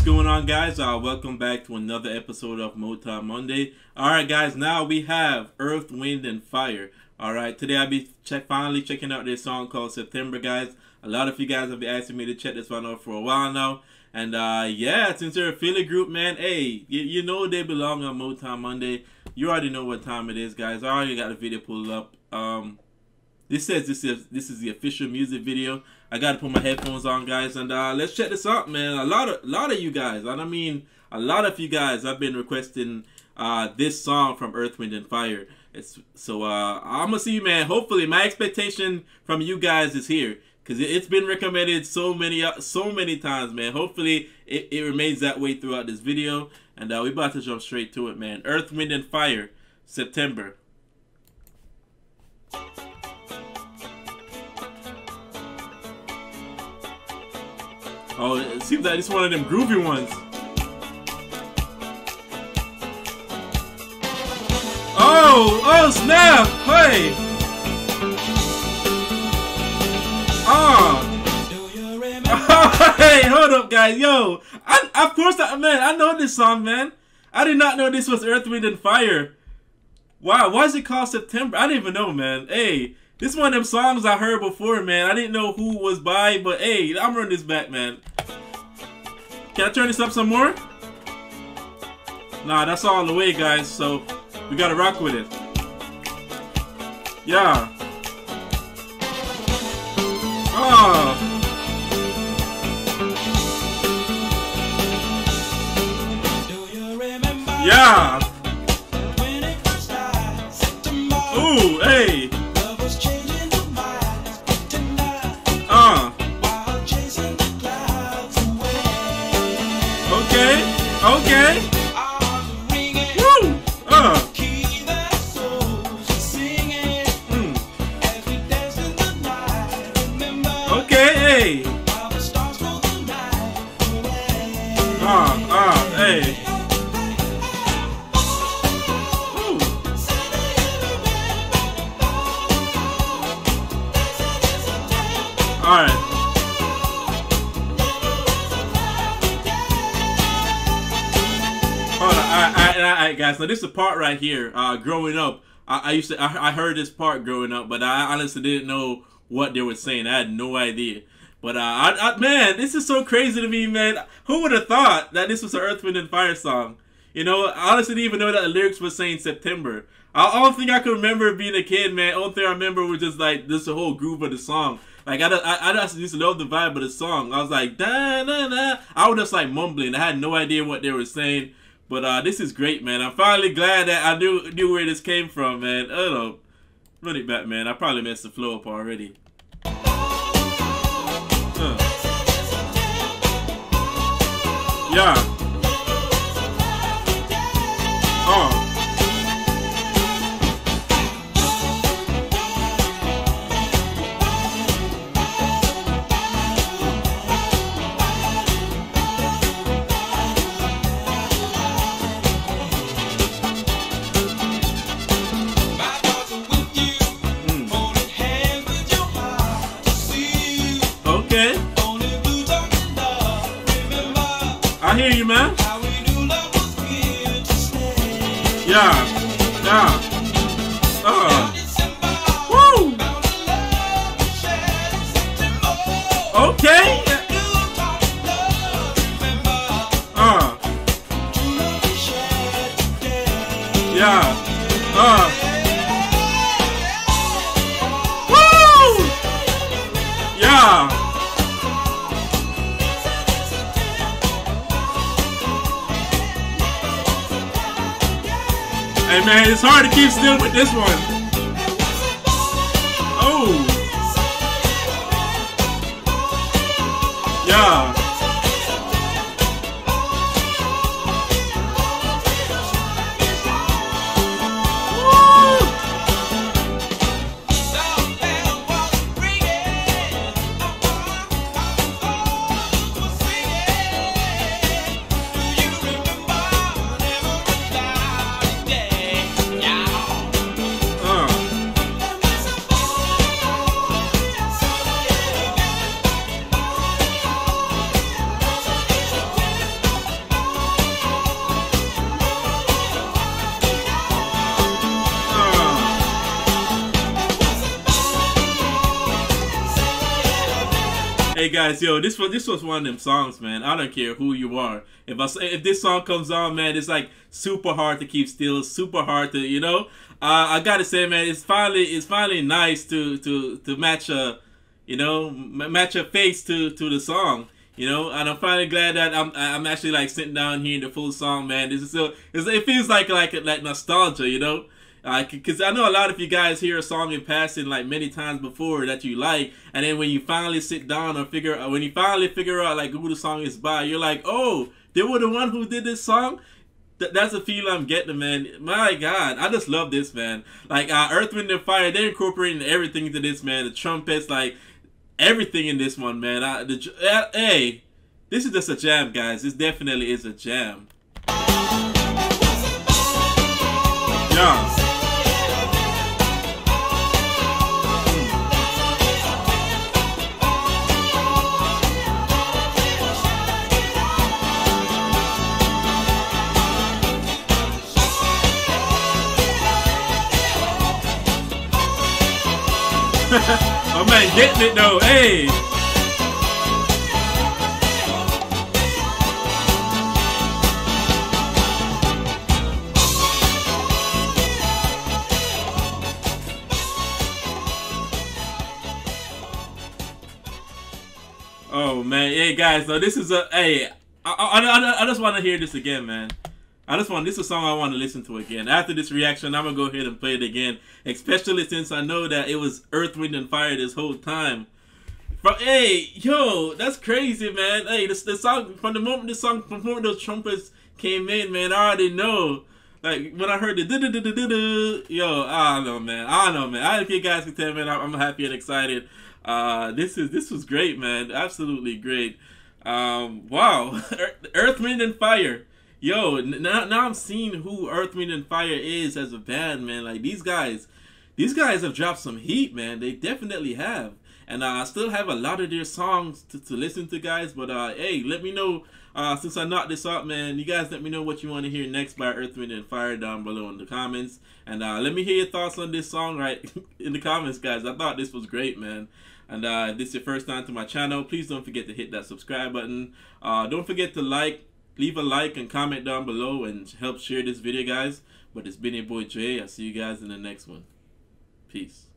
What's going on, guys? Welcome back to another episode of Motown Monday. Alright guys, now we have Earth, Wind and Fire. Alright, today I'll be finally checking out this song called September, guys. A lot of you guys have been asking me to check this one out for a while now. And yeah, since they're a Philly group, man, hey, you know they belong on Motown Monday. You already know what time it is, guys. I already got the video pulled up. This says this is the official music video. I gotta put my headphones on, guys, and let's check this out, man. A lot of you guys, and I mean a lot of you guys, have been requesting this song from Earth, Wind and Fire. So I'm gonna see you, man. Hopefully, my expectation from you guys is here, because it's been recommended so many times, man. Hopefully, it remains that way throughout this video, and we about to jump straight to it, man. Earth, Wind and Fire, September. Oh, it seems like it's one of them groovy ones. Oh snap! Hey! Hey, hold up, guys. Yo, of course, man, I know this song, man. I did not know this was Earth, Wind and Fire. Wow, why is it called September? I didn't even know, man. Hey, this is one of them songs I heard before, man. I didn't know who was by, but hey, I'm running this back, man. Can I turn this up some more? Nah, that's all the way, guys. So we gotta rock with it. Yeah. Oh. Yeah. Ooh, hey. Okay. Woo. Okay, hey. Hey. Ooh. All right. Alright, guys, so this is the part right here. Growing up, I heard this part growing up, but I honestly didn't know what they were saying. I had no idea. But man, this is so crazy to me, man. Who would have thought that this was an Earth, Wind and Fire song? You know, I honestly didn't even know that the lyrics were saying September. I don't think I can remember being a kid, man. Only thing I remember was just like this the whole groove of the song. Like I just used to love the vibe of the song. I was like da da da. I was just like mumbling. I had no idea what they were saying. But this is great, man. I'm finally glad that I knew where this came from, man. Run it back, man. I probably messed the flow up already. Yeah. Okay. I hear you, man. Yeah. Woo. Okay. Yeah. Woo. Yeah. Hey man, it's hard to keep still with this one. Oh. Yeah. Hey guys, yo, this was one of them songs, man. I don't care who you are. If this song comes on, man, it's like super hard to keep still, super hard to, you know. I gotta say, man, it's finally nice to match a, you know, match a face to the song, you know. And I'm finally glad that I'm actually like sitting down hearing the full song, man. This is so it feels like nostalgia, you know. Because I know a lot of you guys hear a song in passing like many times before that you like, and then when you finally sit down or when you finally figure out like who the song is by, you're like, oh, they were the one who did this song. That's the feel I'm getting, man. My God, I just love this, man. Like Earth, Wind, and Fire, they're incorporating everything into this, man. The trumpets, like everything in this one, man. Hey, this is just a jam, guys. This definitely is a jam. Yeah. Oh man, getting it though, hey! Oh man, hey guys, so this is a, hey, I just want to hear this again, man. This is a song I want to listen to again. After this reaction, I'm going to go ahead and play it again. Especially since I know that it was Earth, Wind, and Fire this whole time. Hey, yo, that's crazy, man. Hey, the song, from the moment those trumpets came in, man, I already know. Like, when I heard the do-do-do-do-do-do, yo, I don't know, man. I don't know if you guys can tell, man, I'm happy and excited. This was great, man. Absolutely great. Wow. Earth, Wind, and Fire. Yo, now I'm seeing who Earth, Wind, and Fire is as a band, man. Like, these guys have dropped some heat, man. They definitely have. And I still have a lot of their songs to listen to, guys. But, hey, let me know, since I knocked this out, man, you guys let me know what you want to hear next by Earth, Wind, and Fire down below in the comments. And let me hear your thoughts on this song right in the comments, guys. I thought this was great, man. And if this is your first time to my channel, please don't forget to hit that subscribe button. Don't forget to leave a like and comment down below and help share this video, guys. But it's been your boy Jay. I'll see you guys in the next one. Peace.